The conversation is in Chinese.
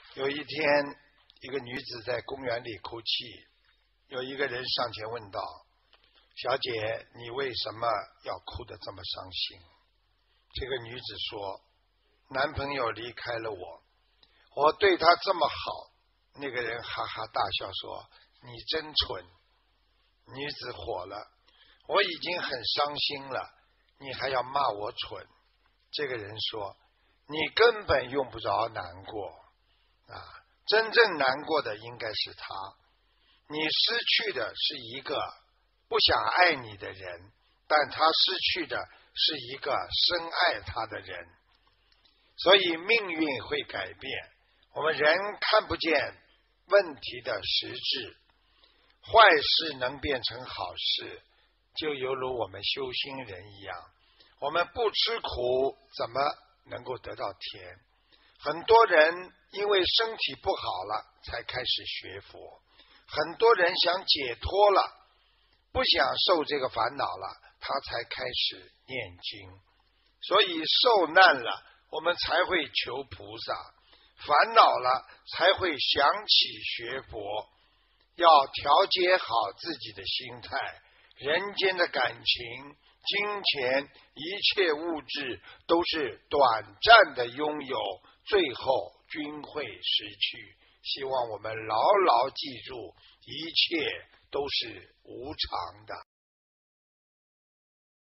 有一天，一个女子在公园里哭泣，有一个人上前问道：小姐，你为什么要哭得这么伤心？这个女子说：男朋友离开了我，我对他这么好。那个人哈哈大笑说：你真蠢。女子火了：我已经很伤心了，你还要骂我蠢？这个人说：你根本用不着难过啊，真正难过的应该是他，你失去的是一个不想爱你的人，但他失去的是一个深爱他的人。所以命运会改变，我们人看不见问题的实质，坏事能变成好事，就犹如我们修心人一样，我们不吃苦怎么能够得到甜？很多人因为身体不好了才开始学佛，很多人想解脱了，不想受这个烦恼了，他才开始念经。所以受难了，我们才会求菩萨，烦恼了才会想起学佛。要调节好自己的心态，人间的感情、金钱、一切物质都是短暂的拥有，最后均会失去。希望我们牢牢记住，一切都是无常的。